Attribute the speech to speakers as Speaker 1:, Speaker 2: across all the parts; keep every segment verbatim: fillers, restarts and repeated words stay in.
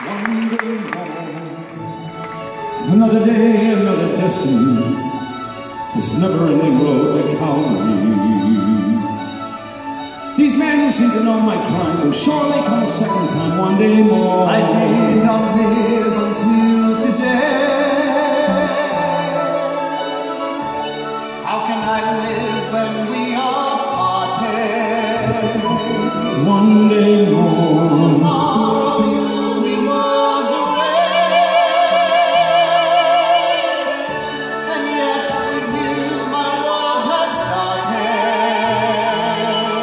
Speaker 1: One day more, another day, another destiny, this never-ending road to Calvary. These men who seem to know my crime will surely come a second time one day more.
Speaker 2: I did not live until today. How can I live when we are parted?
Speaker 1: One day more.
Speaker 2: Tomorrow you'll be miles away, and yet with you my world has started.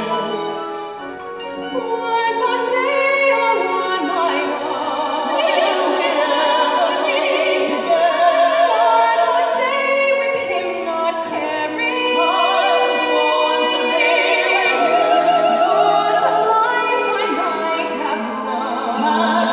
Speaker 3: One more day, oh one my love,
Speaker 2: Will we ever meet again?
Speaker 3: one more day with him not caring.
Speaker 2: I was born to be with you.
Speaker 3: What a life I might have known.